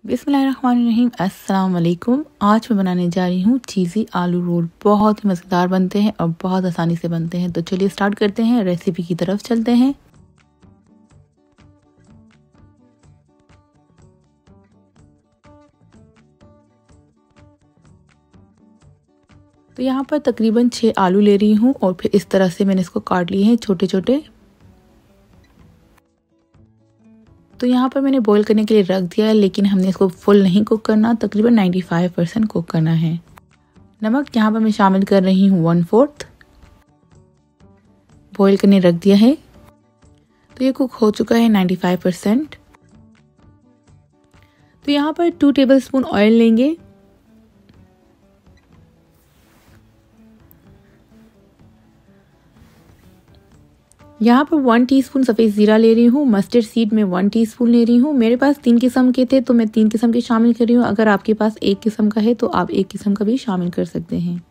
बिस्मिल्लाहिर्रहमानिर्रहीम। अस्सलाम वालेकुम। आज मैं बनाने जा रही हूँ चीज़ी आलू रोल। बहुत ही मज़ेदार बनते हैं और बहुत आसानी से बनते हैं। तो चलिए स्टार्ट करते हैं, रेसिपी की तरफ चलते हैं। तो यहाँ पर तकरीबन 6 आलू ले रही हूँ और फिर इस तरह से मैंने इसको काट लिए हैं छोटे छोटे। तो यहाँ पर मैंने बॉईल करने के लिए रख दिया है, लेकिन हमने इसको फुल नहीं कुक करना, तकरीबन 95% कुक करना है। नमक यहाँ पर मैं शामिल कर रही हूँ 1/4। बॉईल करने रख दिया है, तो ये कुक हो चुका है 95%। तो यहाँ पर 2 टेबलस्पून ऑयल लेंगे। यहाँ पर 1 टीस्पून सफ़ेद ज़ीरा ले रही हूँ। मस्टर्ड सीड में 1 टीस्पून ले रही हूँ। मेरे पास 3 किस्म के थे तो मैं 3 किस्म के शामिल कर रही हूँ। अगर आपके पास 1 किस्म का है तो आप 1 किस्म का भी शामिल कर सकते हैं।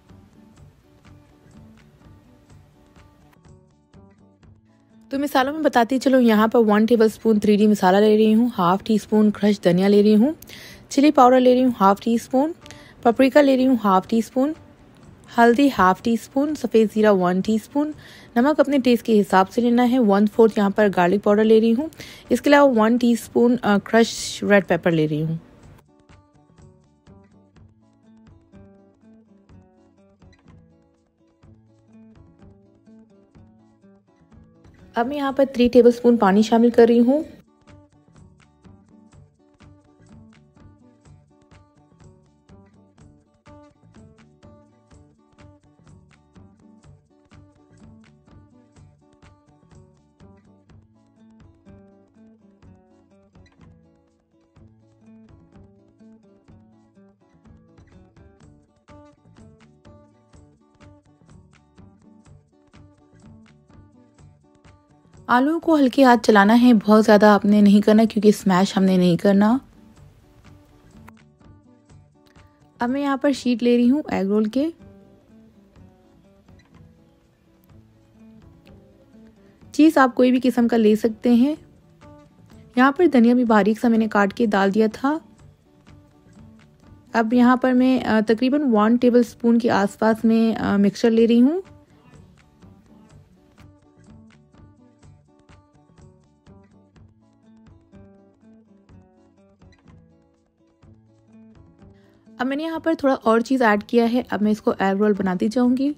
तो मिसालों में बताती चलो, यहाँ पर 1 टेबलस्पून 3D मसाला ले रही हूँ, 1/2 टीस्पून क्रश धनिया ले रही हूँ, चिली पाउडर ले रही हूँ 1/2 टीस्पून, पपरिका ले रही हूँ 1/2 टीस्पून, हल्दी 1/2 टीस्पून, सफ़ेद ज़ीरा 1 टीस्पून, नमक अपने टेस्ट के हिसाब से लेना है। 1/4 यहाँ पर गार्लिक पाउडर ले रही हूँ। इसके अलावा 1 टीस्पून क्रश रेड पेपर ले रही हूँ। अब मैं यहाँ पर 3 टेबलस्पून पानी शामिल कर रही हूँ। आलू को हल्के हाथ चलाना है, बहुत ज़्यादा आपने नहीं करना क्योंकि स्मैश हमने नहीं करना। अब मैं यहाँ पर शीट ले रही हूँ एग रोल के। चीज़ आप कोई भी किस्म का ले सकते हैं। यहाँ पर धनिया भी बारीक सा मैंने काट के डाल दिया था। अब यहाँ पर मैं तकरीबन 1 टेबलस्पून के आसपास में मिक्सचर ले रही हूँ। अब मैंने यहाँ पर थोड़ा और चीज़ ऐड किया है। अब मैं इसको एग रोल बनाती जाऊंगी।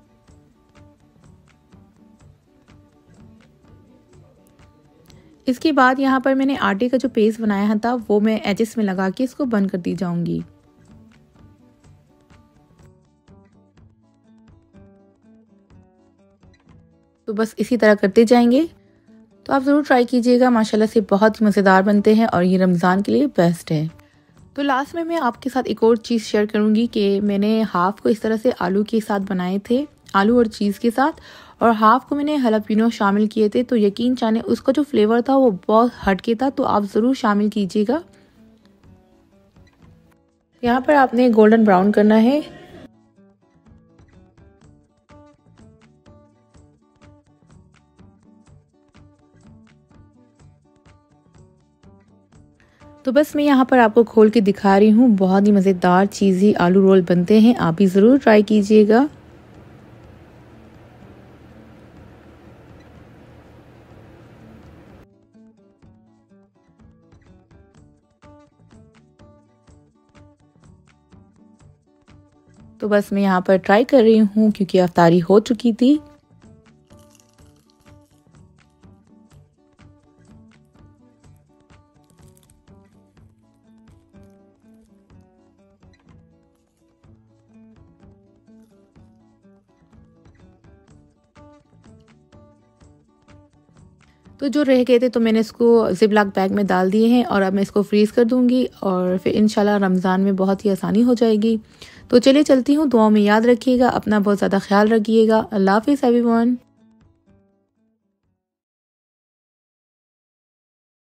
इसके बाद यहाँ पर मैंने आटे का जो पेस्ट बनाया था वो मैं एजेस में लगा के इसको बंद करती जाऊंगी। तो बस इसी तरह करते जाएंगे। तो आप ज़रूर ट्राई कीजिएगा, माशाल्लाह से बहुत ही मज़ेदार बनते हैं और ये रमज़ान के लिए बेस्ट है। तो लास्ट में मैं आपके साथ एक और चीज़ शेयर करूंगी कि मैंने हाफ़ को इस तरह से आलू के साथ बनाए थे, आलू और चीज़ के साथ, और हाफ़ को मैंने जलापेनो शामिल किए थे। तो यकीन जाने उसका जो फ्लेवर था वो बहुत हटके था, तो आप ज़रूर शामिल कीजिएगा। यहाँ पर आपने गोल्डन ब्राउन करना है। तो बस मैं यहाँ पर आपको खोल के दिखा रही हूँ। बहुत ही मज़ेदार चीज़ी आलू रोल बनते हैं, आप भी ज़रूर ट्राई कीजिएगा। तो बस मैं यहाँ पर ट्राई कर रही हूँ क्योंकि अफ्तारी हो चुकी थी। तो जो रह गए थे तो मैंने इसको ज़िप-लॉक बैग में डाल दिए हैं और अब मैं इसको फ्रीज़ कर दूंगी और फिर इंशाल्लाह रमज़ान में बहुत ही आसानी हो जाएगी। तो चलिए चलती हूँ, दुआओं में याद रखिएगा, अपना बहुत ज़्यादा ख्याल रखिएगा। अल्लाह हाफ़िज़ एवरीवन।